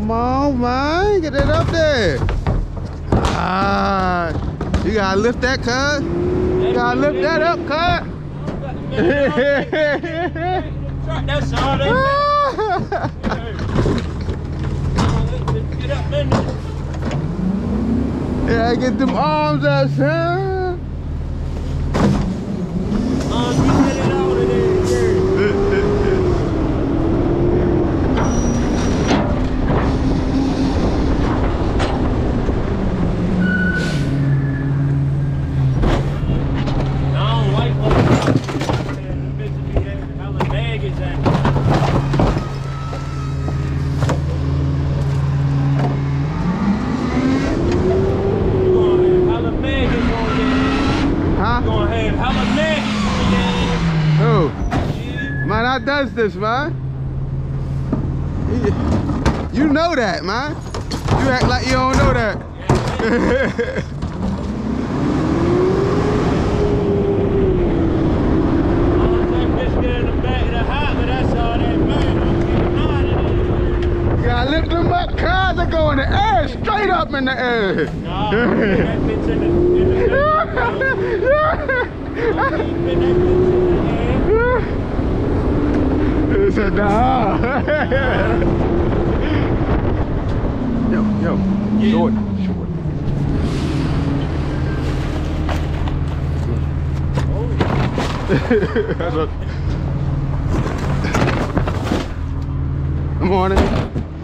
Come on, man. Get it up there. Ah, you gotta lift that, cuz. You gotta lift that up, cuz. That's all they get up, man. Yeah, get them arms up, son. You get it out of there. Does this, man? You know that, man. You act like you don't know that. You gotta lift them up, cars are going in the air, straight up in the air. No, that fits in the He said, nah. Yo, yeah. Short. That's what. Good morning.